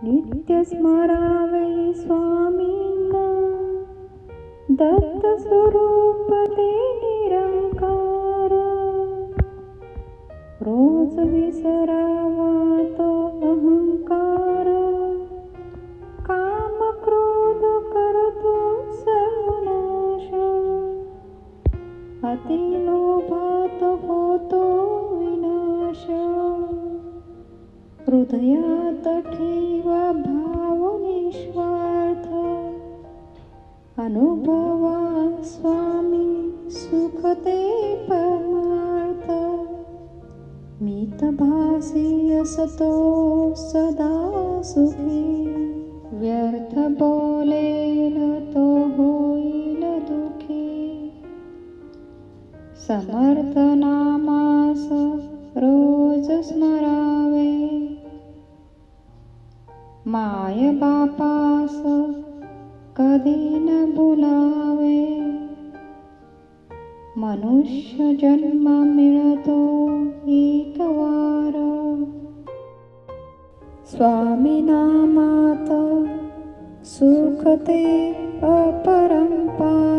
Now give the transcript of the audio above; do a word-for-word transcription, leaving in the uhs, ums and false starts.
नित्य स्मरावे स्वामींना, दत्त स्वरूप ते निरंकार. रोज विसरावा तो अहंकार, काम क्रोध करतो सर्वनाश. अति लोभात होतो विनाश, हृदयात ठेवा भाव निस्वार्थ. अनुभवा स्वामी सुख ते परमार्थ. मितभासी असतो सदा सुखी, व्यर्थ बोलेल तो होईल दुखी. समर्थ नामास रोज स्मरावे, माय बापास कधी न भुलावे. मनुष्य जन्म मिळतो एक वार, स्वामी नामात सुख ते अपरंपार.